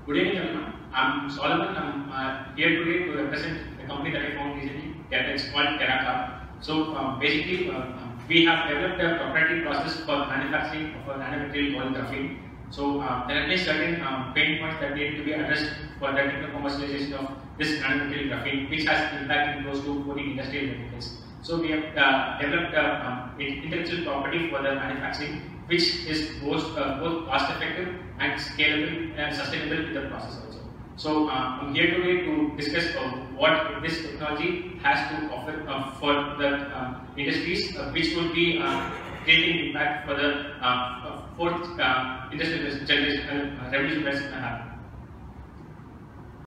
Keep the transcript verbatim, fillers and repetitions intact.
Good evening, everyone. I'm Solomon. I'm uh, here today to represent the company that I found recently. It's called Terracarb. So um, basically, uh, we have developed a proprietary process for manufacturing of a nanomaterial called graphene. So uh, there are many certain um, pain points that need to be addressed for the techno-commercialization of this nanomaterial graphene, which has impact in close to fourteen industrial verticals. So we have uh, developed uh, um, intellectual property for the manufacturing, which is both, uh, both cost effective and scalable and sustainable in the process also. So uh, I'm here today to discuss uh, what this technology has to offer uh, for the uh, industries, uh, which would be uh, creating impact for the uh, fourth uh, industrial generation uh, revolution that's going to happen.